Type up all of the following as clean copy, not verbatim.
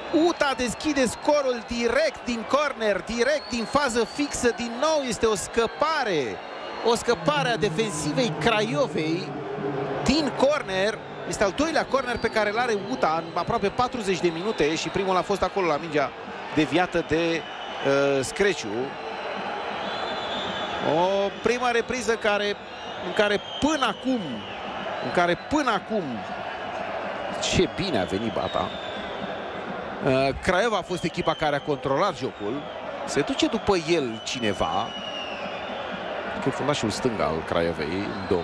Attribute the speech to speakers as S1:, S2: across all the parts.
S1: UTA deschide scorul direct din corner, direct din fază fixă. Din nou este o scăpare a defensivei Craiovei din corner. Este al doilea corner pe care îl are UTA în aproape 40 de minute și primul a fost acolo la mingea deviată de Screciu. O primă repriză în care până acum ce bine a venit Bata. Craiova a fost echipa care a controlat jocul. Se duce după el cineva, că e fundașul stâng al Craiovei, Domn.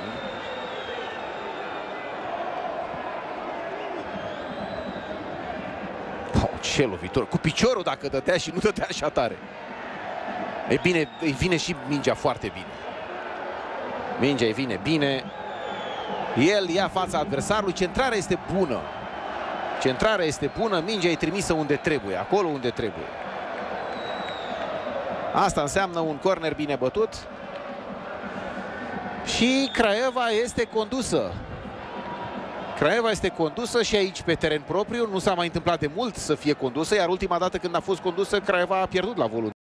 S1: Ce lovitură! Cu piciorul dacă dădea și nu dădea așa tare. E bine, îi vine și mingea foarte bine. Mingea îi vine bine. El ia fața adversarului. Centrarea este bună. Centrarea este bună. Mingea e trimisă unde trebuie. Acolo unde trebuie. Asta înseamnă un corner bine bătut. Și Craiova este condusă. Craiova este condusă și aici pe teren propriu. Nu s-a mai întâmplat de mult să fie condusă, iar ultima dată când a fost condusă, Craiova a pierdut la volum.